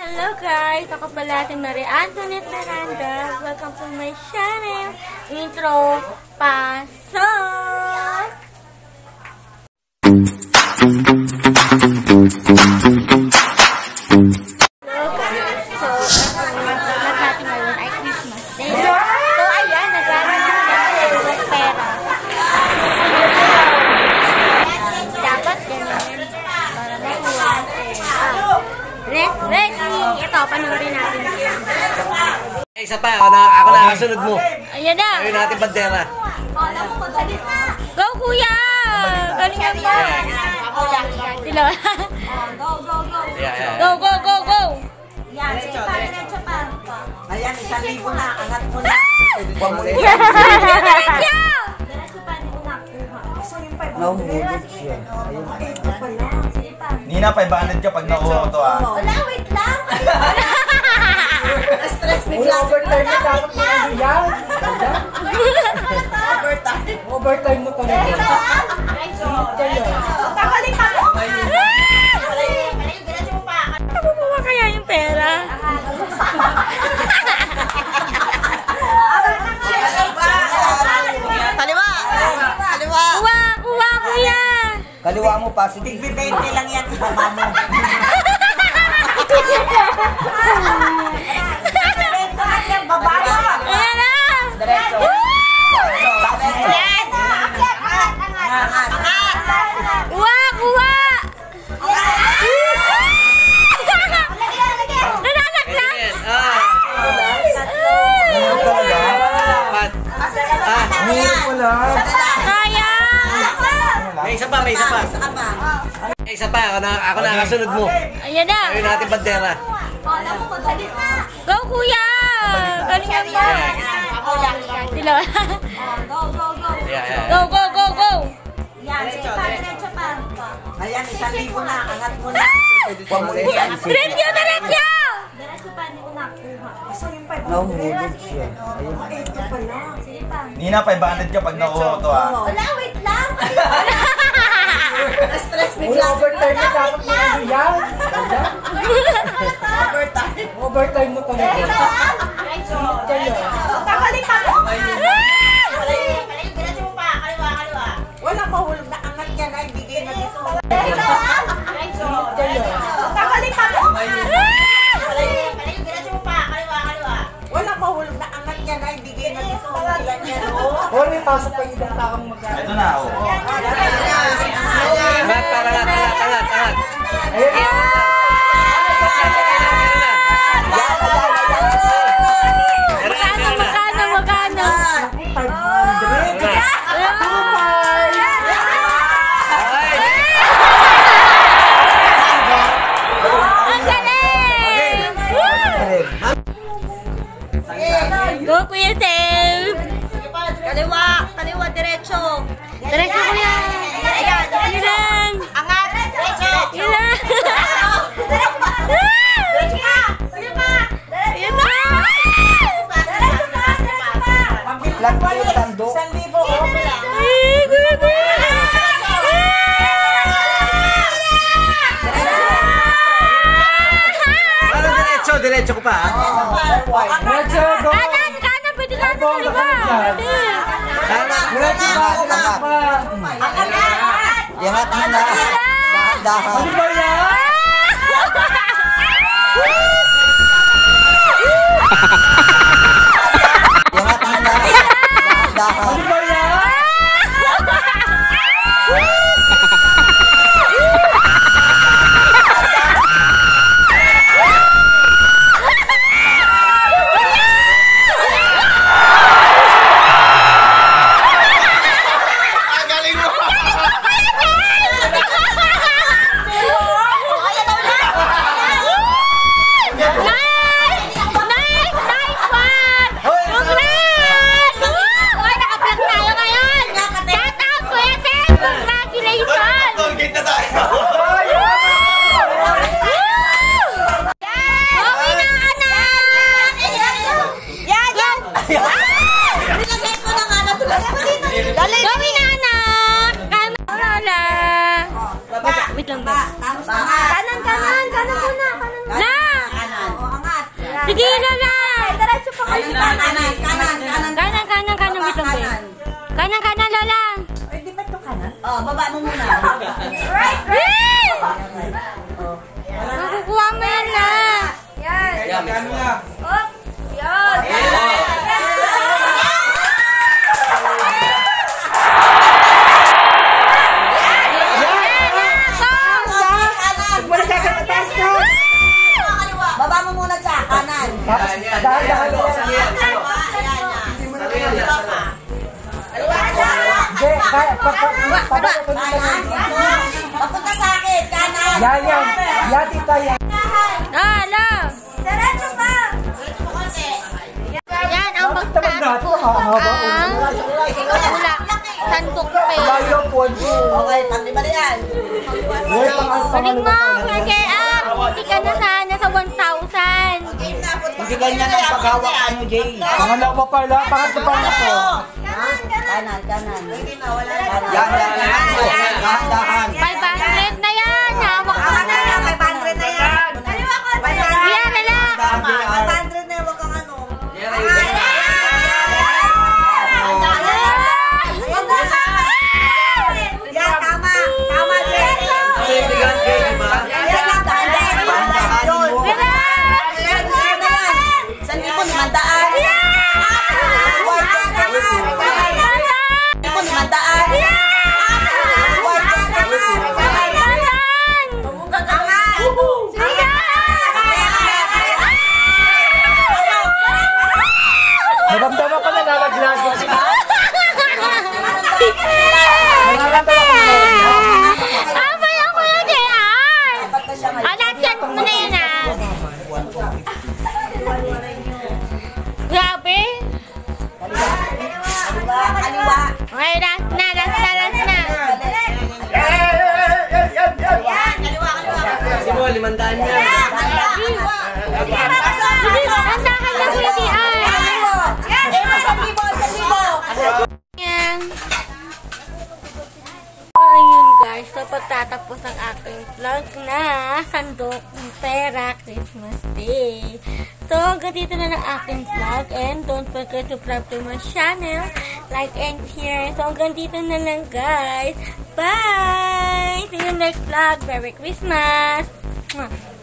Hello guys! Ako pala si Marie Antoinette Miranda. Welcome to my channel. Intro, pasok! Hello guys! So, lahat natin ngayon ay Christmas Day. So, ayan, naglalagay natin ng pera. Dapat ganyan para makuha ang pera. Ready! Ito, panoorin natin yan. Isa pa, ako na kasunod mo. Ayan na! Ayun natin bandera. Go, kuya! Galingan mo! Sila. Go, go, go, go! Yan, sige pa, diretso pa. Ayan, 1,000 na, angat mo na. Diretso! Diretso pa, hindi ko nakuha. So, yung 500. Nahulog siya. Ito pala. Sige pa. Nina, 500 ka pag nakuha ko to ah. Wala, wait lang. Stress bigla. Overtime na dapat mo ano yan. Overtime. Overtime mo talaga. Pagaling pa mo. Diretso mo pa. Nakukuha kaya yung pera? Kaliwa. Kaliwa. Kuha! Kuha, kuya! Kaliwa mo pa, sige. Tigbi 20 lang yan, ibaba mo. Baba mo. Ayan na! Diretso. Kuha! Kuha! Nananaklang! Sayang! May isa pa, may isa pa. May isa pa, ako na kasunod mo. Ayan na! Ayun natin bandera. Go, kuya! Galingan mo! Sila. Go, go, go, go! Yan, sige pa, diretso pa. Ayan, 1,000 na, angat mo na. Diretso! Diretso! Diretso pa, hindi ko nakuha. So, yung 500. Nahulog siya. Ito pala. Sige pa. Nina, 500 ka pag nakuha ko to ah. Wala, wait lang. Stress bigla. Overtime na dapat mo ano yan. Overtime. Overtime mo talaga. Pagaling pa mo. Diretso mo pa. Kaliwa, kaliwa. Wala mahulog na angat yan ay bigay na dito. Pagaling pa mo. Diretso mo pa. Kaliwa, kaliwa. Wala mahulog na angat yan ay bigay na dito. Yan yan. O, may pasok pa yung ibang taong mag-ano. Ito na oh. Angat, angat. Magkano? 500. Ang galing! Go, Kuya Sam! Kaliwa, kaliwa, diretso. Diretso, kuya! Ayan, Yun lang! angat. Diretso. Yun lang! Diretso pa. Diretso pa. Sige pa. Yun lang! Diretso pa. Diretso pa. Lang po yung tando. 1,000 o. Ay, kuya Sam! Diretso ko pa. Diretso, go. Kanan! Kanan! Pwede natin sa liba! Pwede! Diretso pa, diretso pa. Angat mo na. Dahan-dahan. Ano ba yan? Angat mo na. Dahan. Ano ba yan? Sige, Lola! Diretso pa kayo. Kanan. Kanan, wait lang, babe. Kanan, Lola! Ay, di ba ito kanan? Oh, baba mo muna. Right. Makukuha mo yan na! Yan. Yan, may kuha. Up. Yan. Baba mo muna siya, kanan. Dahan-dahan lang. Hindi, Papunta sa akin, kanan. yan. Yan, tita, yan. Lola! Diretso pa. Yan ang magtatapos ang wala. Sandok pa eh. Layo po. Okay, tagliba na yan. Galing mo, KR! Hindi ka na sana sa 1,000. Hindi ganyan ang paghawak ano, Jay. Pangalawa pala, pangatlo pa na po. Kanan. Yan. Dahan-dahan. 500 na yan! Hawak ko na! 500 na yan. Kaliwa ko. Yan, Lola! 500 na yan. Huwag kang ano. Yan, tama. Tama din. Kaibigan kayo, di ba? Yan ang Dahan-dahan mo. San libo, 500. Libo, 500. Naramdaman ko na nalaglag. Naramdaman ko na. Abay ako yung KR! Chat mo na yan ah! Grabe! Kaliwa. Okay, last na. Kasi mo, 500 niya. Nandahan na ko yung KR! Yan. Ayun guys, so pagtatapos ang aking vlog na Sandok ng Pera Christmas Day. So hanggang dito na ng aking vlog and don't forget to subscribe to my channel, like and share. So hanggang dito na lang guys. Bye! See you next vlog. Merry Christmas! Mwah.